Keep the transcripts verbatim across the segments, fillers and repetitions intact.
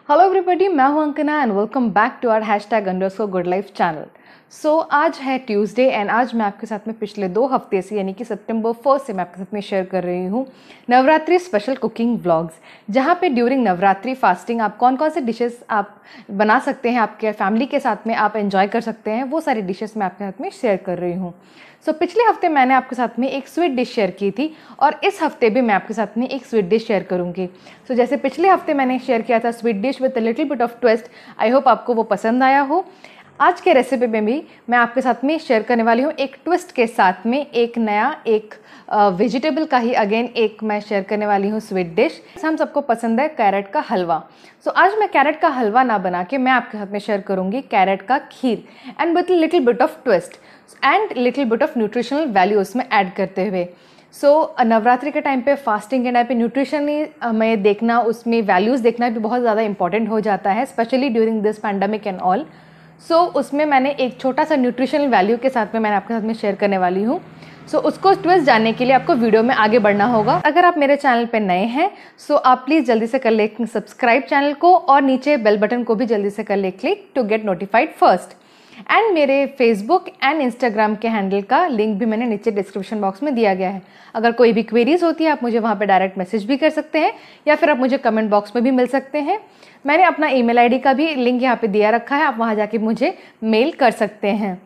Hello everybody, मैं हूं Ankana and welcome back to our hashtag underscore good life channel. So आज है Tuesday and आज मैं आपके साथ में पिछले दो हफ्ते से यानी कि सितंबर फर्स्ट से मैं आपके साथ में शेयर कर रही हूँ नवरात्रि स्पेशल कुकिंग व्लॉग्स, जहाँ पे ड्यूरिंग नवरात्रि फास्टिंग आप कौन कौन से डिशेस आप बना सकते हैं, आपके फैमिली के साथ में आप एंजॉय कर सकते हैं, वो सारी डिशेस मैं आपके साथ में शेयर कर रही हूँ। सो so, पिछले हफ्ते मैंने आपके साथ में एक स्वीट डिश शेयर की थी और इस हफ्ते भी मैं आपके साथ में एक स्वीट डिश शेयर करूंगी। सो so, जैसे पिछले हफ्ते मैंने शेयर किया था sweet dish with a little bit of twist, I hope आपको वो पसंद आया हो। आज के रेसिपी में भी मैं आपके साथ में शेयर करने वाली हूँ एक ट्विस्ट के साथ में एक नया एक वेजिटेबल uh, का ही अगेन एक मैं शेयर करने वाली हूँ स्वीट डिश। हम सबको पसंद है कैरेट का हलवा। सो so, आज मैं कैरेट का हलवा ना बना के मैं आपके साथ में शेयर करूँगी कैरेट का kheer and with little bit of twist and little bit of nutritional value उसमें ऐड करते हुए। सो so, नवरात्रि के टाइम पे फास्टिंग के टाइम पे न्यूट्रिशन में देखना, उसमें वैल्यूज़ देखना भी बहुत ज़्यादा इंपॉर्टेंट हो जाता है, specially during this pandemic and all. So उसमें मैंने एक छोटा सा न्यूट्रिशनल वैल्यू के साथ में मैंने आपके साथ में शेयर करने वाली हूँ। सो so, उसको ट्विस्ट जानने के लिए आपको वीडियो में आगे बढ़ना होगा। अगर आप मेरे चैनल पे नए हैं सो so आप प्लीज़ जल्दी से कर ले सब्सक्राइब चैनल को और नीचे बेल बटन को भी जल्दी से कर ले click to get notified first. And मेरे फेसबुक एंड इंस्टाग्राम के हैंडल का लिंक भी मैंने नीचे डिस्क्रिप्शन बॉक्स में दिया गया है। अगर कोई भी क्वेरीज होती है आप मुझे वहाँ पे डायरेक्ट मैसेज भी कर सकते हैं या फिर आप मुझे कमेंट बॉक्स में भी मिल सकते हैं। मैंने अपना ईमेल आईडी का भी लिंक यहाँ पे दिया रखा है, आप वहाँ जाके मुझे मेल कर सकते हैं।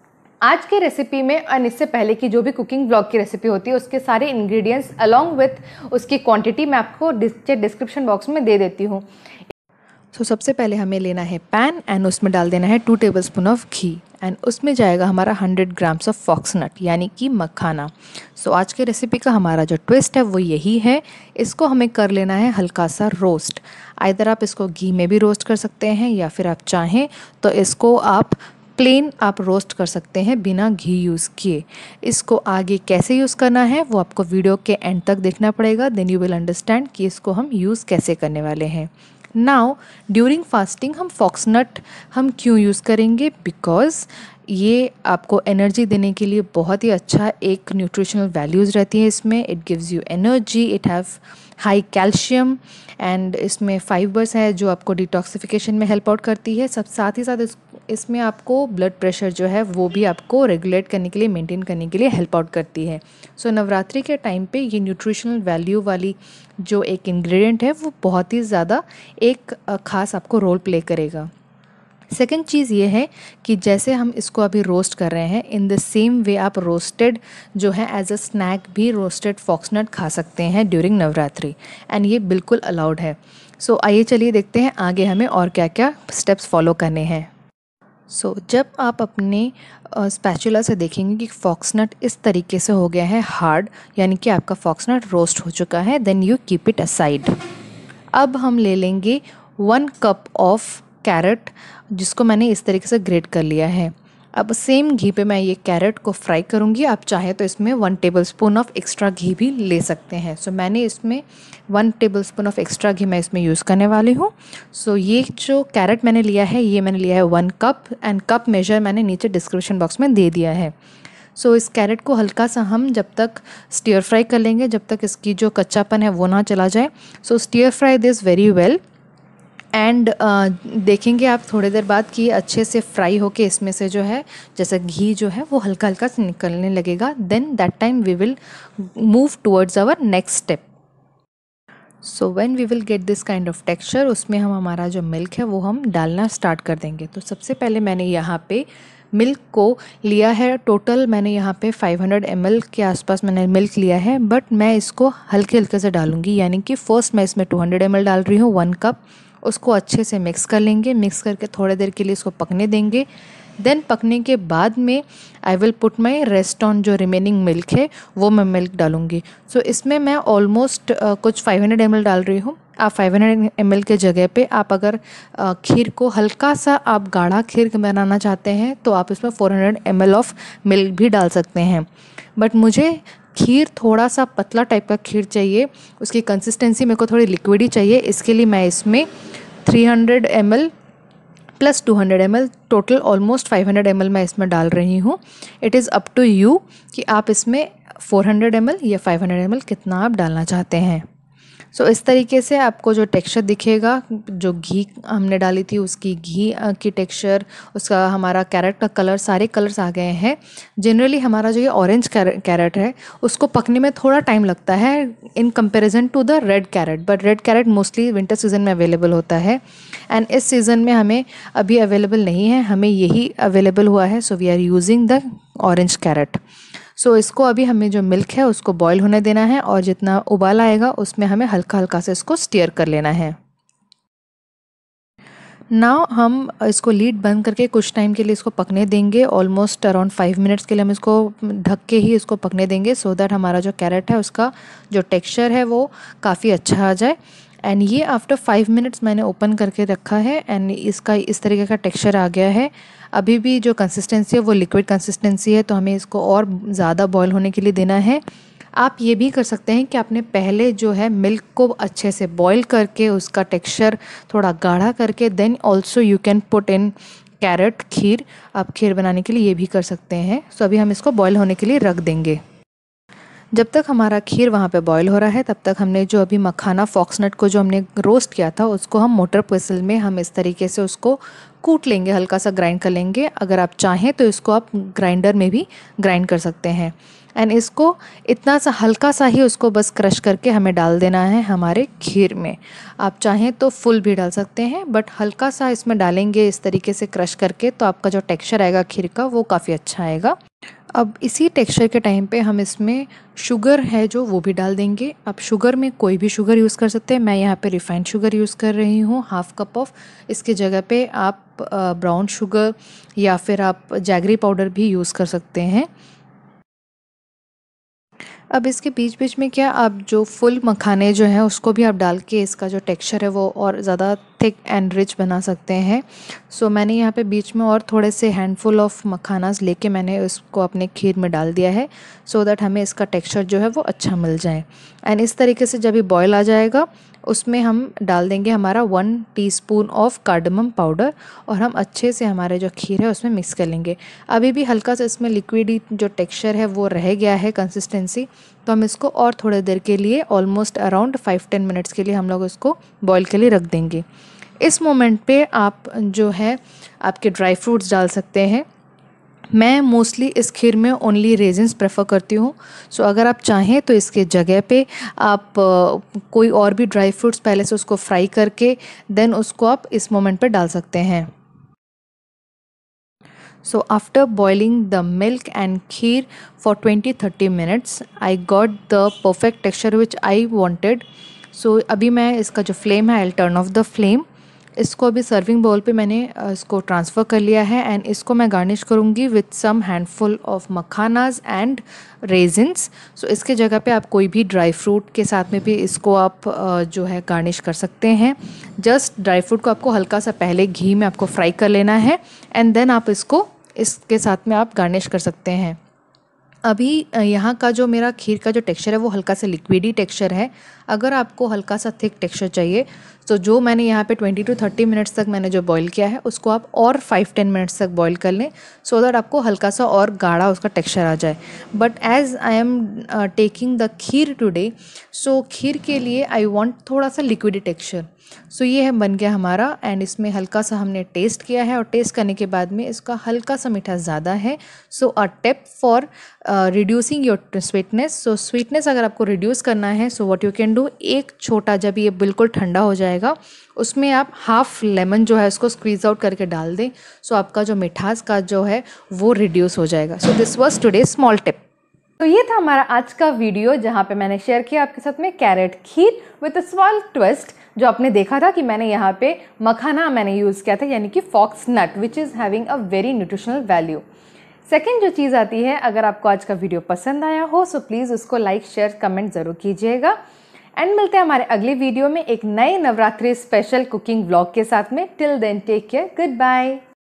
आज के रेसिपी में और इससे पहले की जो भी कुकिंग ब्लॉग की रेसिपी होती है उसके सारे इंग्रेडिएंट्स अलॉन्ग विथ उसकी क्वांटिटी मैं आपको डिस्क्रिप्शन बॉक्स में दे देती हूँ। सो so, सबसे पहले हमें लेना है पैन एंड उसमें डाल देना है two tablespoon of ghee and उसमें जाएगा हमारा हंड्रेड ग्राम्स ऑफ फॉक्सनट यानी कि मखाना। सो so, आज के रेसिपी का हमारा जो ट्विस्ट है वो यही है, इसको हमें कर लेना है हल्का सा रोस्ट। आइदर आप इसको घी में भी रोस्ट कर सकते हैं या फिर आप चाहें तो इसको आप प्लेन आप रोस्ट कर सकते हैं बिना घी यूज़ किए। इसको आगे कैसे यूज़ करना है वो आपको वीडियो के एंड तक देखना पड़ेगा, देन यू विल अंडरस्टैंड कि इसको हम यूज़ कैसे करने वाले हैं। नाउ ड्यूरिंग फास्टिंग हम फॉक्सनट हम क्यों यूज़ करेंगे, बिकॉज़ ये आपको एनर्जी देने के लिए बहुत ही अच्छा एक न्यूट्रिशनल वैल्यूज़ रहती है इसमें। It gives you energy, it have high calcium and इसमें फाइबर्स है जो आपको डिटॉक्सिफिकेशन में हेल्प आउट करती है। सब साथ ही साथ इस, इसमें आपको ब्लड प्रेशर जो है वो भी आपको रेगुलेट करने के लिए, मेंटेन करने के लिए हेल्प आउट करती है। सो so, नवरात्रि के टाइम पे ये न्यूट्रिशनल वैल्यू वाली जो एक इंग्रेडिएंट है वो बहुत ही ज़्यादा एक ख़ास आपको रोल प्ले करेगा। सेकेंड चीज़ ये है कि जैसे हम इसको अभी रोस्ट कर रहे हैं, इन द सेम वे आप रोस्टेड जो है एज अ स्नैक भी रोस्टेड फॉक्सनट खा सकते हैं ड्यूरिंग नवरात्रि एंड ये बिल्कुल अलाउड है। सो so, आइए चलिए देखते हैं आगे हमें और क्या क्या स्टेप्स फॉलो करने हैं। सो so, जब आप अपने स्पैचुला uh, से देखेंगे कि फॉक्सनट इस तरीके से हो गया है हार्ड, यानी कि आपका फॉक्सनट रोस्ट हो चुका है, then you keep it aside. अब हम ले लेंगे वन कप ऑफ कैरेट जिसको मैंने इस तरीके से ग्रेट कर लिया है। अब सेम घी पे मैं ये कैरेट को फ्राई करूँगी, आप चाहे तो इसमें one tablespoon of extra ghee भी ले सकते हैं। सो so, मैंने इसमें one tablespoon of extra ghee मैं इसमें यूज़ करने वाली हूँ। सो so, ये जो कैरेट मैंने लिया है ये मैंने लिया है one cup and cup measure मैंने नीचे डिस्क्रिप्शन बॉक्स में दे दिया है। सो so, इस कैरेट को हल्का सा हम जब तक स्टीयर फ्राई कर लेंगे जब तक इसकी जो कच्चापन है वो ना चला जाए। So stir fry this very well and uh, देखेंगे आप थोड़ी देर बाद कि अच्छे से फ्राई होके इसमें से जो है जैसे घी जो है वो हल्का हल्का से निकलने लगेगा। Then that time we will move towards our next step. So when we will get this kind of texture, उसमें हम हमारा जो मिल्क है वो हम डालना स्टार्ट कर देंगे। तो सबसे पहले मैंने यहाँ पे मिल्क को लिया है, टोटल मैंने यहाँ पे फाइव हंड्रेड एम एल के आसपास मैंने मिल्क लिया है, बट मैं इसको हल्के हल्के से डालूँगी, यानी कि फ़र्स्ट मैं इसमें टू हंड्रेड एम एल डाल रही हूँ, वन कप। उसको अच्छे से मिक्स कर लेंगे, मिक्स करके थोड़ी देर के लिए इसको पकने देंगे। देन पकने के बाद में I will put my rest on जो रिमेनिंग मिल्क है वो मैं मिल्क डालूँगी। सो so, इसमें मैं ऑलमोस्ट uh, कुछ फाइव हंड्रेड एम एल डाल रही हूँ। आप फाइव हंड्रेड एम एल के जगह पे आप अगर uh, खीर को हल्का सा आप गाढ़ा खीर बनाना चाहते हैं तो आप इसमें four hundred M L of milk भी डाल सकते हैं। बट मुझे खीर थोड़ा सा पतला टाइप का खीर चाहिए, उसकी कंसिस्टेंसी मेरे को थोड़ी लिक्विड ही चाहिए। इसके लिए मैं इसमें three hundred M L plus two hundred M L total almost five hundred M L मैं इसमें डाल रही हूँ। It is up to you कि आप इसमें फोर हंड्रेड एम एल या फाइव हंड्रेड एम एल कितना आप डालना चाहते हैं। सो इस तरीके से आपको जो टेक्सचर दिखेगा, जो घी हमने डाली थी उसकी घी की टेक्सचर, उसका हमारा कैरेट का कलर, सारे कलर्स आ गए हैं। जनरली हमारा जो ये ऑरेंज कैरेट है उसको पकने में थोड़ा टाइम लगता है in comparison to the red carrot, but red carrot mostly winter season में अवेलेबल होता है एंड इस सीज़न में हमें अभी अवेलेबल नहीं है, हमें यही अवेलेबल हुआ है। So we are using the orange carrot. So so, इसको अभी हमें जो मिल्क है उसको बॉईल होने देना है और जितना उबाल आएगा उसमें हमें हल्का हल्का से इसको स्टीयर कर लेना है। नाउ हम इसको लीड बंद करके कुछ टाइम के लिए इसको पकने देंगे। ऑलमोस्ट अराउंड फाइव मिनट्स के लिए हम इसको ढक के ही इसको पकने देंगे सो so दैट हमारा जो कैरेट है उसका जो टेक्सचर है वो काफ़ी अच्छा आ जाए। एंड ये आफ्टर फाइव मिनट्स मैंने ओपन करके रखा है एंड इसका इस तरीके का टेक्सचर आ गया है। अभी भी जो कंसिस्टेंसी है वो लिक्विड कंसिस्टेंसी है, तो हमें इसको और ज़्यादा बॉईल होने के लिए देना है। आप ये भी कर सकते हैं कि आपने पहले जो है मिल्क को अच्छे से बॉईल करके उसका टेक्सचर थोड़ा गाढ़ा करके then also you can put in carrot kheer. आप खीर बनाने के लिए ये भी कर सकते हैं। सो so, अभी हम इसको बॉईल होने के लिए रख देंगे। जब तक हमारा खीर वहाँ पे बॉईल हो रहा है तब तक हमने जो अभी मखाना फॉक्सनट को जो हमने रोस्ट किया था उसको हम मोटर पेसल में हम इस तरीके से उसको कूट लेंगे, हल्का सा ग्राइंड कर लेंगे। अगर आप चाहें तो इसको आप ग्राइंडर में भी ग्राइंड कर सकते हैं एंड इसको इतना सा हल्का सा ही उसको बस क्रश करके हमें डाल देना है हमारे खीर में। आप चाहें तो फुल भी डाल सकते हैं बट हल्का सा इसमें डालेंगे इस तरीके से क्रश करके, तो आपका जो टेक्सचर आएगा खीर का वो काफ़ी अच्छा आएगा। अब इसी टेक्सचर के टाइम पे हम इसमें शुगर है जो वो भी डाल देंगे। आप शुगर में कोई भी शुगर यूज़ कर सकते हैं। मैं यहाँ पे रिफाइंड शुगर यूज़ कर रही हूँ हाफ़ कप ऑफ। इसके जगह पे आप ब्राउन शुगर या फिर आप जैगरी पाउडर भी यूज़ कर सकते हैं। अब इसके बीच बीच में क्या आप जो फुल मखाने जो हैं उसको भी आप डाल के इसका जो टेक्सचर है वो और ज़्यादा थिक एंड रिच बना सकते हैं। सो so, मैंने यहाँ पे बीच में और थोड़े से हैंडफुल ऑफ मखानास लेके मैंने उसको अपने खीर में डाल दिया है सो so दैट हमें इसका टेक्सचर जो है वो अच्छा मिल जाए। एंड इस तरीके से जब ये बॉयल आ जाएगा उसमें हम डाल देंगे हमारा one teaspoon of cardamom powder और हम अच्छे से हमारे जो खीर है उसमें मिक्स कर लेंगे। अभी भी हल्का सा इसमें लिक्विडी जो टेक्सचर है वो रह गया है कंसिस्टेंसी, तो हम इसको और थोड़ी देर के लिए almost around five ten minutes के लिए हम लोग इसको बॉईल के लिए रख देंगे। इस मोमेंट पे आप जो है आपके ड्राई फ्रूट्स डाल सकते हैं। मैं मोस्टली इस खीर में ओनली रेजिन्स प्रेफर करती हूँ। सो अगर आप चाहें तो इसके जगह पे आप uh, कोई और भी ड्राई फ्रूट्स पहले से उसको फ्राई करके देन उसको आप इस मोमेंट पे डाल सकते हैं। So after boiling the milk and kheer for twenty to thirty minutes, I got the perfect texture which I wanted. So अभी मैं इसका जो फ्लेम है I'll turn off the flame. इसको अभी सर्विंग बाउल पे मैंने इसको ट्रांसफ़र कर लिया है एंड इसको मैं गार्निश करूँगी with some handful of makhanas and raisins. So इसके जगह पे आप कोई भी ड्राई फ्रूट के साथ में भी इसको आप जो है गार्निश कर सकते हैं। जस्ट ड्राई फ्रूट को आपको हल्का सा पहले घी में आपको फ्राई कर लेना है एंड देन आप इसको इसके साथ में आप गार्निश कर सकते हैं। अभी यहाँ का जो मेरा खीर का जो टेक्सचर है वो हल्का सा लिक्विडी टेक्सचर है। अगर आपको हल्का सा थिक टेक्सचर चाहिए तो जो मैंने यहाँ पे ट्वेंटी टू थर्टी मिनट्स तक मैंने जो बॉईल किया है उसको आप और फाइव टेन मिनट्स तक बॉईल कर लें सो दैट आपको हल्का सा और गाढ़ा उसका टेक्सचर आ जाए। But as I am taking the kheer today, so kheer के लिए आई वांट थोड़ा सा लिक्विडी टेक्सचर। सो ये है बन गया हमारा एंड इसमें हल्का सा हमने टेस्ट किया है और टेस्ट करने के बाद में इसका हल्का सा मीठा ज़्यादा है। So a tip for reducing your sweetness, so sweetness अगर आपको रिड्यूस करना है so what you can do, एक छोटा जब ये बिल्कुल ठंडा हो जाएगा उसमें आप हाफ लेमन जो है उसको स्क्वीज़ आउट करके डाल दें। सो आपका जो मिठास का जो है वो रिड्यूस हो जाएगा। So this was today small tip. तो ये था हमारा आज का वीडियो जहाँ पे मैंने शेयर किया आपके साथ में carrot kheer with a small twist. जो आपने देखा था कि मैंने यहाँ पे मखाना मैंने यूज़ किया था यानी कि fox nut which is having a very nutritional value. Second जो चीज़ आती है, अगर आपको आज का वीडियो पसंद आया हो सो प्लीज़ उसको लाइक शेयर कमेंट ज़रूर कीजिएगा एंड मिलते हैं हमारे अगले वीडियो में एक नए नवरात्रि स्पेशल कुकिंग व्लॉग के साथ में। Till then take care, good bye.